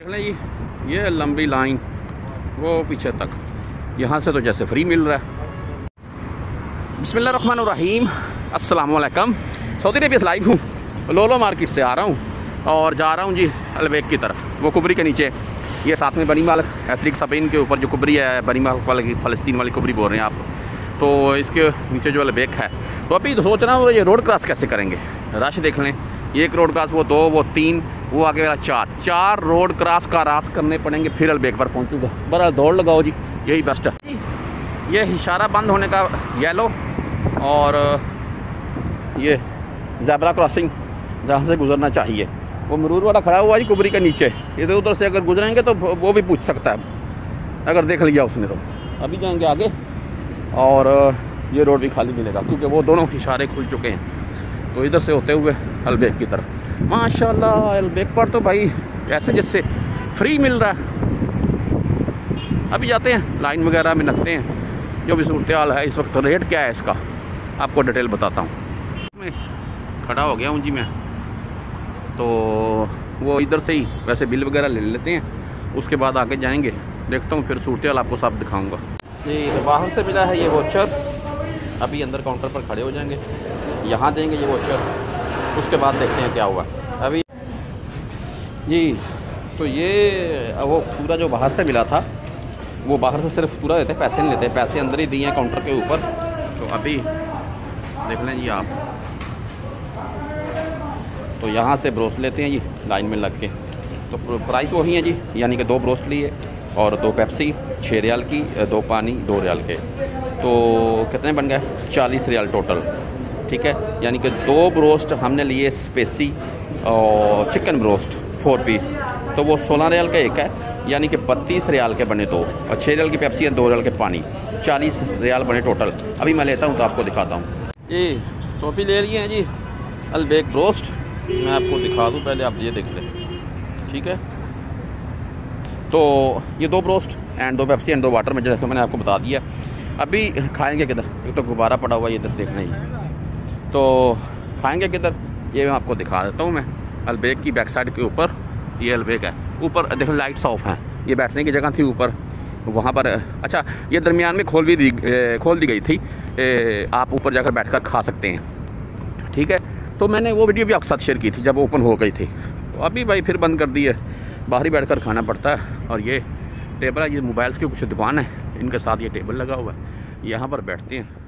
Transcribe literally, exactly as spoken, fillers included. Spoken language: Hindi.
देख लें जी, ये लंबी लाइन वो पीछे तक, यहाँ से तो जैसे फ्री मिल रहा है। बिस्मिल्लाहिर्रहमानिर्रहीम, अस्सलाम वालेकुम। सऊदी अरेबिया से लाइव हूँ, लोलो मार्केट से आ रहा हूँ और जा रहा हूँ जी अलबेक की तरफ। वो कुबरी के नीचे, ये साथ में बनी मालिक एथनिक स्पेन के ऊपर जो कुबरी है, बनी मालिक वाली फ़लस्तीन वाली कुबरी बोल रहे हैं आप, तो इसके नीचे जो अलबेक है। तो अभी तो सोच रहा हूँ ये रोड क्रॉस कैसे करेंगे। रश देख लें, एक रोड क्रॉस, वो दो, वो तीन, वो आगे वाला चार चार रोड क्रॉस का रास करने पड़ेंगे, फिर अलबेक पर पहुँचूँगा। बड़ा दौड़ लगाओ जी, यही बेस्ट है। ये इशारा बंद होने का येलो, और ये ज़ेब्रा क्रॉसिंग जहाँ से गुजरना चाहिए, वो मरूर वाला खड़ा हुआ जी कुबरी के नीचे। इधर उधर से अगर गुजरेंगे तो वो भी पूछ सकता है अगर देख लिया उसने तो। अभी जाएंगे आगे और ये रोड भी खाली मिलेगा क्योंकि वो दोनों इशारे खुल चुके हैं। तो इधर से होते हुए अलबेक की तरफ। माशाल्लाह अलबेक पर तो भाई ऐसे जैसे फ्री मिल रहा है। अभी जाते हैं लाइन वगैरह में लगते हैं, जो भी सूरत हाल है इस वक्त। रेट क्या है इसका आपको डिटेल बताता हूँ। मैं खड़ा हो गया हूँ जी मैं, तो वो इधर से ही वैसे बिल वगैरह ले लेते हैं, उसके बाद आगे जाएंगे, देखता हूँ फिर सूरत हाल आपको सब दिखाऊँगा। ये बाहर से मिला है ये वोचर, अभी अंदर काउंटर पर खड़े हो जाएंगे, यहाँ देंगे ये वोचर, उसके बाद देखते हैं क्या हुआ। अभी जी तो ये वो पूरा जो बाहर से मिला था, वो बाहर से सिर्फ पूरा देते, पैसे नहीं लेते, पैसे अंदर ही दिए हैं काउंटर के ऊपर। तो अभी देख लें जी आप, तो यहाँ से ब्रोस्ट लेते हैं जी लाइन में लग के। तो प्राइस वही है जी, यानी कि दो ब्रोस्ट लिए और दो पेप्सी छः रियाल की, दो पानी दो रियाल के, तो कितने बन गए? चालीस रियाल टोटल, ठीक है। यानी कि दो ब्रोस्ट हमने लिए स्पेसी और चिकन ब्रोस्ट फोर पीस, तो वो सोलह रियाल का एक है, यानी कि बत्तीस रियाल के बने दो, और छः रियाल की पेप्सी और दो रियाल के पानी, चालीस रियाल बने टोटल। अभी मैं लेता हूँ तो आपको दिखाता हूँ जी। तो अभी ले लिए हैं जी अलबेक ब्रोस्ट, मैं आपको दिखा दूँ, पहले आप ये देख लें, ठीक है। तो ये दो ब्रोस्ट एंड दो पेप्सी एंड दो वाटर में, जैसे मैंने आपको बता दिया। अभी खाएंगे किधर? एक तो गुब्बारा पड़ा हुआ है इधर, देखना ही, तो खाएंगे किधर ये मैं आपको दिखा देता हूँ। मैं अलबेक की बैक साइड के ऊपर ये अलबेक है, ऊपर देखो लाइट्स ऑफ हैं, ये बैठने की जगह थी ऊपर वहाँ पर। अच्छा ये दरमियान में खोल भी दी खोल दी गई थी, ए, आप ऊपर जाकर बैठकर खा सकते हैं, ठीक है। तो मैंने वो वीडियो भी आपके साथ शेयर की थी जब ओपन हो गई थी। तो अभी भाई फिर बंद कर दी है, बाहर ही बैठकर खाना पड़ता है। और ये टेबल है, ये मोबाइल्स की कुछ दुकान है, इनके साथ ये टेबल लगा हुआ है, यहाँ पर बैठते हैं।